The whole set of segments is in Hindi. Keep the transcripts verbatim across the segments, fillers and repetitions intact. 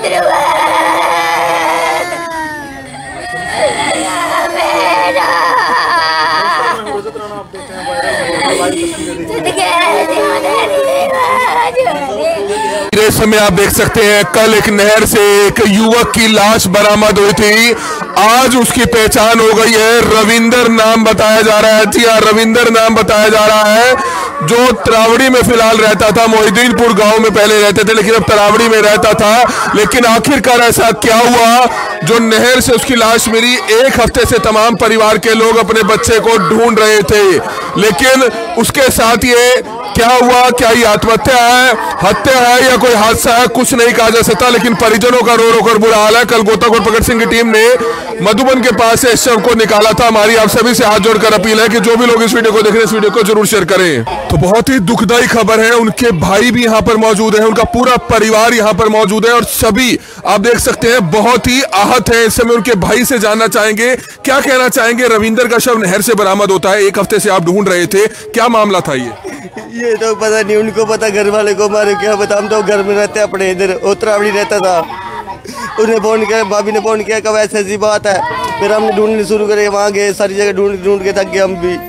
इस समय आप देख सकते हैं कल एक नहर से एक युवक की लाश बरामद हुई थी। आज उसकी पहचान हो गई है। रविंदर नाम बताया जा रहा है। जी हाँ, रविंदर नाम बताया जा रहा है, जो तरावड़ी में फिलहाल रहता था। मोहिद्दीनपुर गांव में पहले रहते थे, लेकिन अब तरावड़ी में रहता था। लेकिन आखिरकार ऐसा क्या हुआ जो नहर से उसकी लाश मिली? एक हफ्ते से तमाम परिवार के लोग अपने बच्चे को ढूंढ रहे थे, लेकिन उसके साथ ये क्या हुआ? क्या ये आत्महत्या है, हत्या है या कोई हादसा है? कुछ नहीं कहा जा सकता, लेकिन परिजनों का रो रो कर बुरा हाल है। कल गोताखोर प्रगट सिंह की टीम ने मधुबन के पास से इस शव को निकाला था। हमारी आप सभी से हाथ जोड़कर अपील है कि जो भी लोग इस वीडियो को देख रहे हैं, इस वीडियो को जरूर शेयर करें। तो बहुत ही दुखदायी खबर है। उनके भाई भी यहाँ पर मौजूद है, उनका पूरा परिवार यहाँ पर मौजूद है और सभी आप देख सकते हैं बहुत ही आहत है। इस समय उनके भाई से जानना चाहेंगे, क्या कहना चाहेंगे। रविंदर का शव नहर से बरामद होता है, एक हफ्ते से आप ढूंढ रहे थे, क्या मामला था ये? ये तो पता नहीं, उनको पता, घर वाले को, हमारे क्या पता। हम तो घर में रहते अपने, इधर उत्तरावड़ी रहता था। उसने फोन किया, भाभी ने फोन किया, कब ऐसी ऐसी बात है। फिर हमने ढूंढने शुरू करे, वहाँ गए, सारी जगह ढूंढ ढूंढ के थक गए हम भी।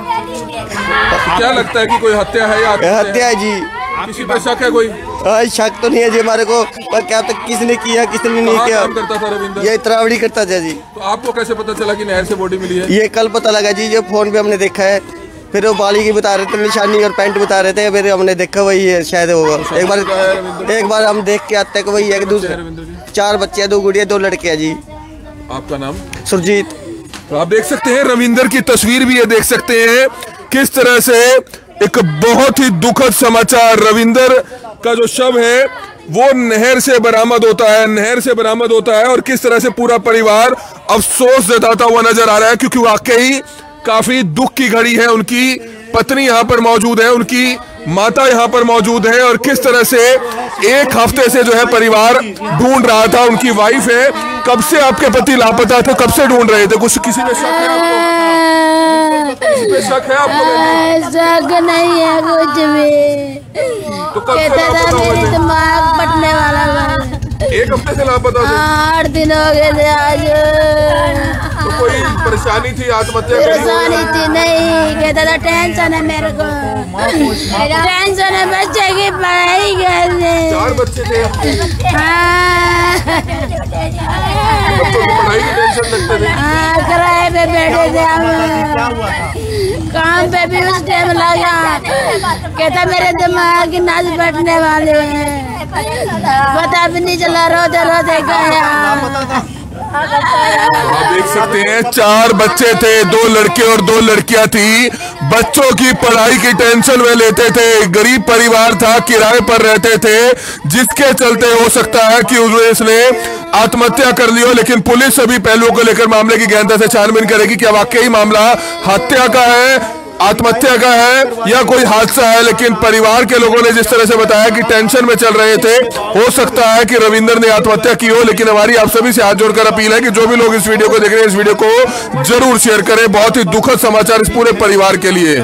तो क्या लगता है कि कोई हत्या है या हत्या है जी? किसी पर शक है कोई? शक तो नहीं है जी हमारे को, पर क्या तक किसने किया किसने नहीं किया। करता था रविंदर? ये तरावड़ी करता था जी। तो आपको कैसे पता चला कि नहर से बॉडी मिली है? ये कल पता लगा जी, जो फोन पे हमने देखा है। फिर वो बाली की बता रहे थे, निशानी और पैंट बता रहे थे। फिर हमने देखा वही है, शायद होगा। एक बार एक बार हम देख के आते हैं वही है। दूसरे चार बच्चे हैं, दो गुड़िया दो लड़के हैं जी। आपका नाम? सुरजीत। तो आप देख सकते हैं रविंदर की तस्वीर भी ये देख सकते हैं किस तरह से एक बहुत ही दुखद समाचार। रविंदर का जो शव है वो नहर से बरामद होता है, नहर से बरामद होता है और किस तरह से पूरा परिवार अफसोस जताता हुआ नजर आ रहा है, क्योंकि वाकई काफी दुख की घड़ी है। उनकी पत्नी यहाँ पर मौजूद है, उनकी माता यहाँ पर मौजूद है और किस तरह से एक हफ्ते से जो है परिवार ढूंढ रहा था। उनकी वाइफ है। कब से आपके पति लापता थे, कब से ढूंढ रहे थे? कुछ किसी में शक है आपको? किसी पे शक है आपको? शक नहीं है कुछ भी। तो कब से लापता हुए थे? दिमाग फटने वाला था। एक हफ्ते से लापता थे? आठ दिन हो गए थे आज। तो कोई परेशानी थी, आत्महत्या? परेशानी थी नहीं, कहता था टेंशन है मेरे को, टेंशन है बच्चे की पढ़ाई करने। चार बच्चे थे? हाँ, बच्चों की पढ़ाई की टेंशन लगते थे? हाँ, किराए पे बैठे थे हम, काम पे भी उस टाइम लगा। कहता मेरे दिमाग की नस बैठने वाले हैं, पता भी नहीं चला, रोते रोते गया। आप देख सकते हैं चार बच्चे थे, दो लड़के और दो लड़कियां थी। बच्चों की पढ़ाई की टेंशन वे लेते थे। गरीब परिवार था, किराए पर रहते थे, जिसके चलते हो सकता है कि उसने आत्महत्या कर ली हो। लेकिन पुलिस सभी पहलुओं को लेकर मामले की गहनता से छानबीन करेगी। क्या वाकई मामला हत्या का है, आत्महत्या का है या कोई हादसा है। लेकिन परिवार के लोगों ने जिस तरह से बताया कि टेंशन में चल रहे थे, हो सकता है कि रविंदर ने आत्महत्या की हो। लेकिन हमारी आप सभी से हाथ जोड़कर अपील है कि जो भी लोग इस वीडियो को देख रहे हैं, इस वीडियो को जरूर शेयर करें। बहुत ही दुखद समाचार इस पूरे परिवार के लिए।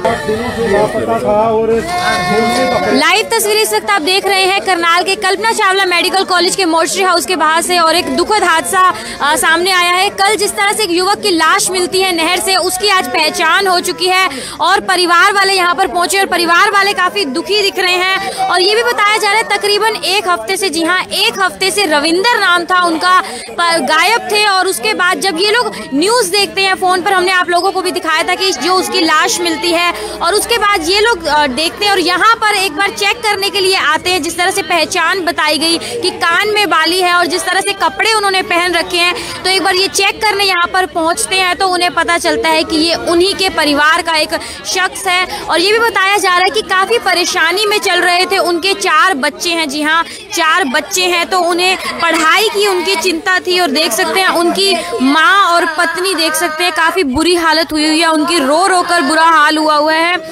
लाइव तस्वीरें इस वक्त आप देख रहे हैं करनाल के कल्पना चावला मेडिकल कॉलेज के मोर्चरी हाउस के बाहर से, और एक दुखद हादसा आ, सामने आया है। कल जिस तरह से एक युवक की लाश मिलती है नहर से, उसकी आज पहचान हो चुकी है और परिवार वाले यहाँ पर पहुंचे और परिवार वाले काफी दुखी दिख रहे हैं। और ये भी बताया जा रहा है तकरीबन एक हफ्ते से, जी हाँ, एक हफ्ते से रविंदर नाम था उनका, गायब थे। और उसके बाद जब ये लोग न्यूज देखते हैं फोन पर, हमने आप लोगों को भी दिखाया था कि जो उसकी लाश मिलती है, और उसके बाद ये लोग देखते हैं और यहाँ पर एक बार चेक करने के लिए आते हैं। जिस तरह से पहचान बताई गई कि कान में बाली है और जिस तरह से कपड़े उन्होंने पहन रखे हैं, तो एक बार ये चेक करने यहाँ पर पहुंचते हैं तो उन्हें पता चलता है कि ये उन्हीं के परिवार का एक शख्स है। और ये भी बताया जा रहा है कि काफी परेशानी में चल रहे थे। उनके चार बच्चे हैं, जी हाँ, चार बच्चे हैं, तो उन्हें पढ़ाई की उनकी चिंता थी। और देख सकते हैं उनकी माँ और पत्नी, देख सकते हैं काफी बुरी हालत हुई हुई है, उनकी रो रो कर बुरा हाल हुआ हुआ है।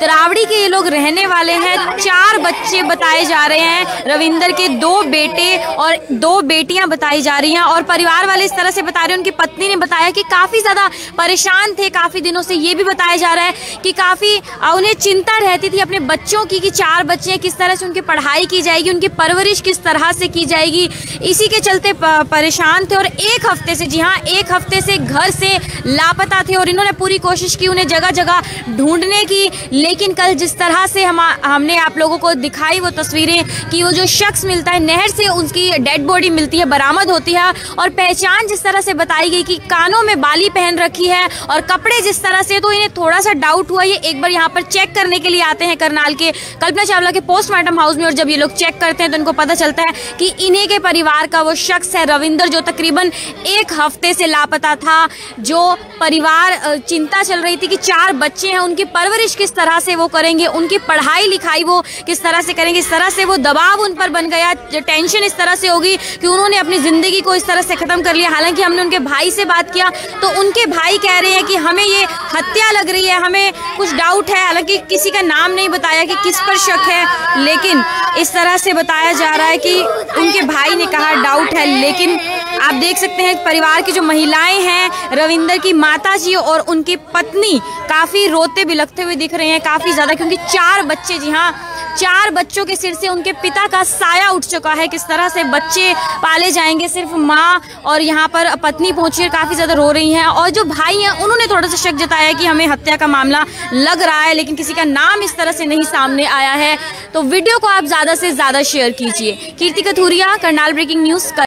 तरावड़ी के ये लोग रहने वाले हैं। चार बच्चे बताए जा रहे हैं, रविंदर के दो बेटे और दो बेटियां बताई जा रही हैं। और परिवार वाले इस तरह से बता रहे हैं, उनकी पत्नी ने बताया कि काफी ज्यादा परेशान थे काफी दिनों से। ये भी बताया जा रहा है कि काफी उन्हें चिंता रहती थी अपने बच्चों की, कि चार बच्चे किस तरह से उनकी पढ़ाई की जाएगी, उनकी परवरिश किस तरह से की जाएगी। इसी के चलते परेशान थे और एक हफ्ते से, जी हाँ, एक हफ्ते से घर से लापता थे। और इन्होंने पूरी कोशिश की उन्हें जगह जगह ढूंढने की, लेकिन कल जिस तरह से हम हमने आप लोगों को दिखाई वो तस्वीरें कि वो जो शख्स मिलता है नहर से, उसकी डेड बॉडी मिलती है, बरामद होती है। और पहचान जिस तरह से बताई गई कि कानों में बाली पहन रखी है और कपड़े जिस तरह से, तो इन्हें थोड़ा सा डाउट हुआ। ये एक बार यहाँ पर चेक करने के लिए आते हैं करनाल के कल्पना चावला के पोस्टमार्टम हाउस में, और जब ये लोग चेक करते हैं तो इनको पता चलता है कि इन्हीं के परिवार का वो शख्स है रविंदर, जो तकरीबन एक हफ्ते से लापता था। जो परिवार चिंता चल रही थी कि चार बच्चे हैं, उनकी परवरिश किस तरह से वो करेंगे, उनकी पढ़ाई लिखाई वो किस तरह से करेंगे, इस तरह से वो दबाव उन पर बन गया, टेंशन इस तरह से होगी कि उन्होंने अपनी जिंदगी को इस तरह से खत्म कर लिया। हालांकि हमने उनके भाई से बात किया तो उनके भाई कह रहे हैं कि हमें ये हत्या लग रही है, हमें कुछ डाउट है। हालांकि किसी का नाम नहीं बताया कि किस पर शक है, लेकिन इस तरह से बताया जा रहा है कि उनके भाई ने कहा डाउट है। लेकिन आप देख सकते हैं परिवार की जो महिलाएं हैं, रविंदर की माताजी और उनकी पत्नी काफी रोते बिलखते हुए दिख रहे हैं, काफी ज्यादा, क्योंकि चार बच्चे, जी हाँ, चार बच्चों के सिर से उनके पिता का साया उठ चुका है। किस तरह से बच्चे पाले जाएंगे, सिर्फ माँ और यहाँ पर पत्नी पहुंची है, काफी ज्यादा रो रही हैं। और जो भाई हैं उन्होंने थोड़ा सा शक जताया कि हमें हत्या का मामला लग रहा है, लेकिन किसी का नाम इस तरह से नहीं सामने आया है। तो वीडियो को आप ज्यादा से ज्यादा शेयर कीजिए। Kirti Kathuria, Karnal breaking news.